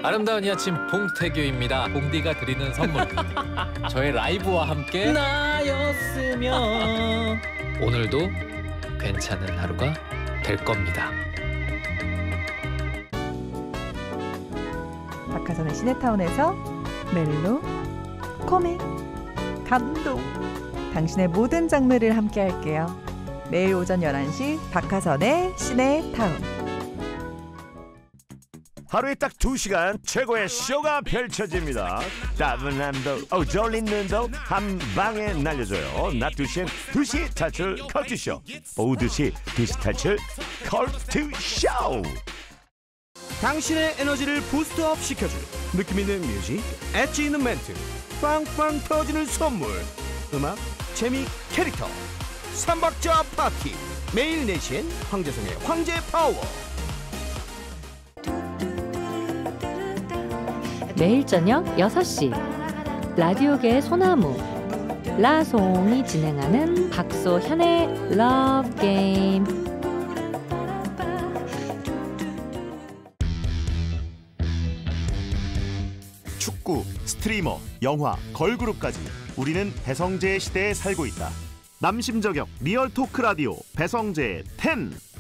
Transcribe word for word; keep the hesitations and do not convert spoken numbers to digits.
아름다운 이 아침 봉태규입니다. 봉디가 드리는 선물. 저의 라이브와 함께 나였으면 오늘도 괜찮은 하루가 될 겁니다. 박하선의 시네타운에서 멜로, 코믹, 감동, 당신의 모든 장르를 함께 할게요. 매일 오전 열한 시 박하선의 시네타운. 하루에 딱 두 시간 최고의 쇼가 펼쳐집니다. 따분함도 어, 졸린 눈도 한 방에 날려줘요. 낮 두 시엔 두 시 탈출 컬투쇼, 오후 두 시 두 시 탈출 컬투쇼. 당신의 에너지를 부스트업 시켜줄 느낌 있는 뮤직, 엣지 있는 멘트, 빵빵 터지는 선물, 음악, 재미, 캐릭터, 삼박자 파티. 매일 네 시엔 황재성의 황제 파워. 매일 저녁 여섯 시 라디오계의 소나무 라송이 진행하는 박소현의 러브 게임. 축구, 스트리머, 영화, 걸그룹까지 우리는 배성재의 시대에 살고 있다. 남심저격 리얼 토크 라디오 배성재의 텐.